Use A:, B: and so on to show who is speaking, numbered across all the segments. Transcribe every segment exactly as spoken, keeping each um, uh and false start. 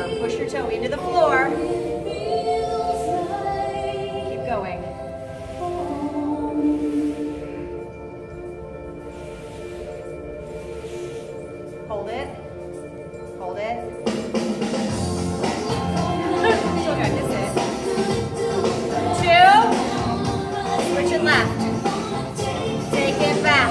A: more. Push your toe into the floor. Keep going. Hold it. Hold it. Still got this it. Two. Switch it left. Take it back.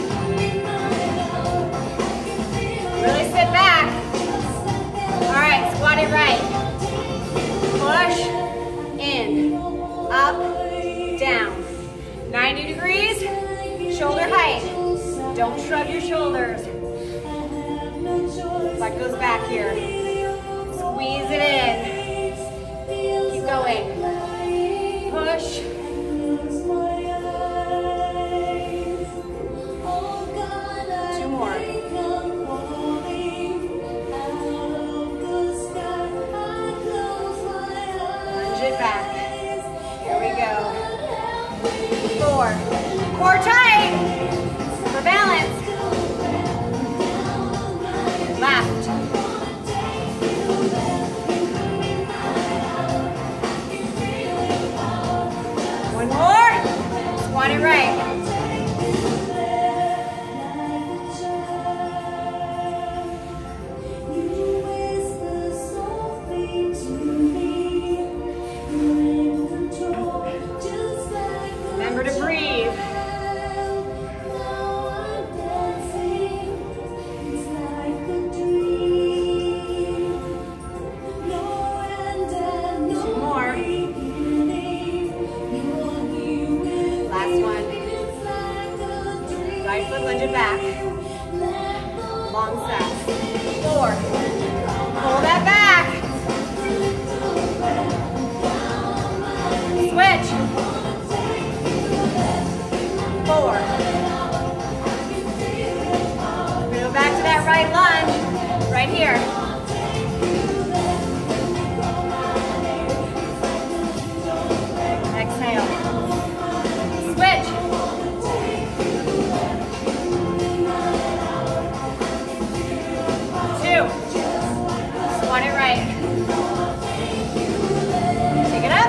A: Really sit back. All right, squat it right. Push, in, up, down. ninety degrees, shoulder height. Don't shrug your shoulders. Leg goes back here. Squeeze it in. Keep going. Push. Two more. Lunge it back. Here we go. Four. Core tight. For balance. Left. One more. Squat it right. Remember to breathe. Right foot, lunge it back. Long step. Four. Pull that back. Switch. Four. We're gonna go back to that right lunge. Right here. Exhale. Switch. Squat it right. Take it up.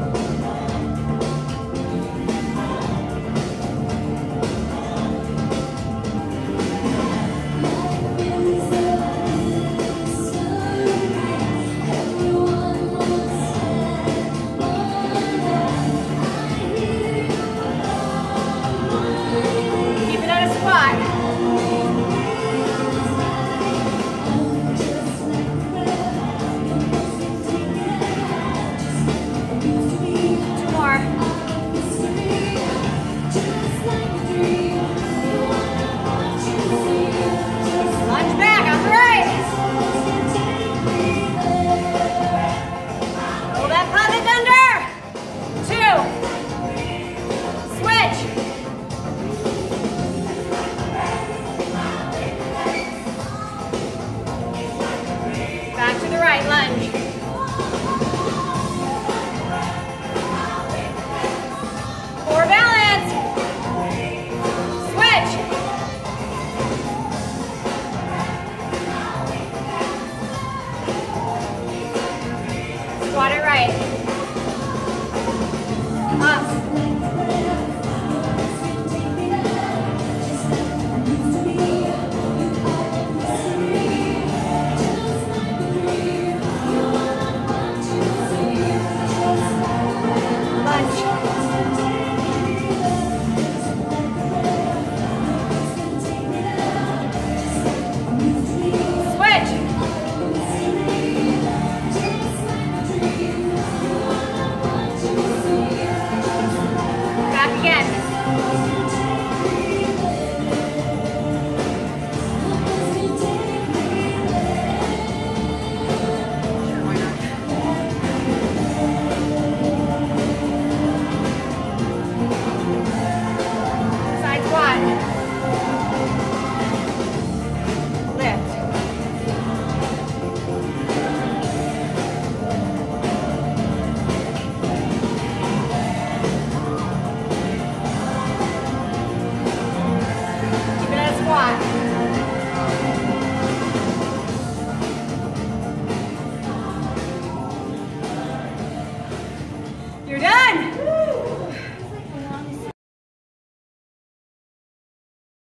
A: Keep it at a squat. Back to the right, lunge. Core balance. Switch. Squat it right.